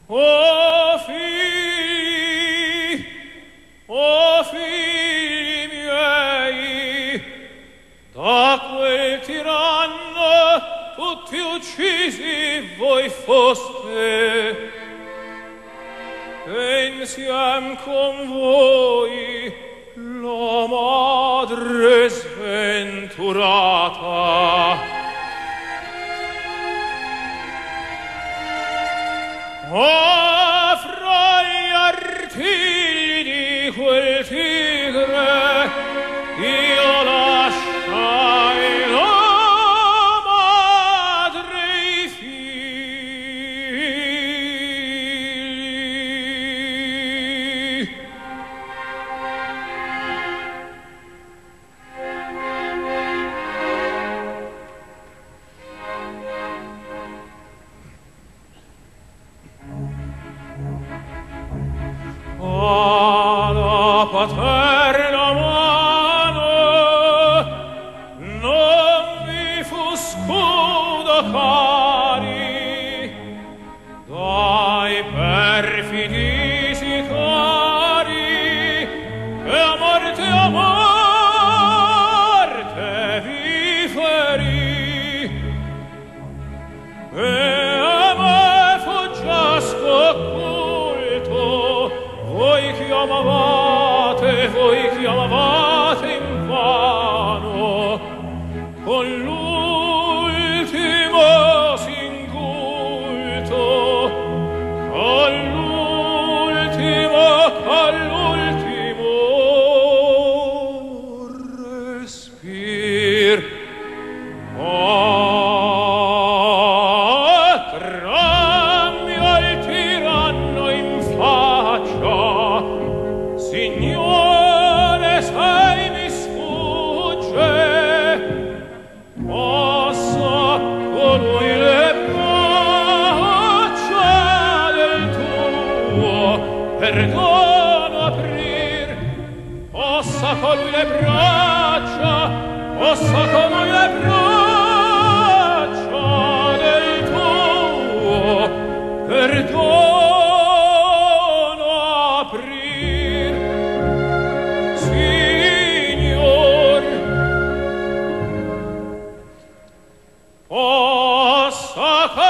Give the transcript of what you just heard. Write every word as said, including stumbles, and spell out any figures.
O figli, o figli miei, da quel tiranno tutti uccisi voi foste, e insieme con voi la madre sventurata. Oh, fra gli artigli di quel tigre io lasciai la madre e i figli. Alla paterna mano non vi fu scudo cari, dai perfidi sicari, e a morte a morte vi ferì. E a me fu già scocculto, voi chiamavate, voi chiamavate invano, con l'ultimo singulto, con l'ultimo, con l'ultimo respir. Oh, cambia il tiranno in faccia, Signore, sai mi sfugge, possa colui le braccia del tuo perdono aprir, possa colui le braccia, possa colui le braccia del tuo perdono aprir. Signor, possa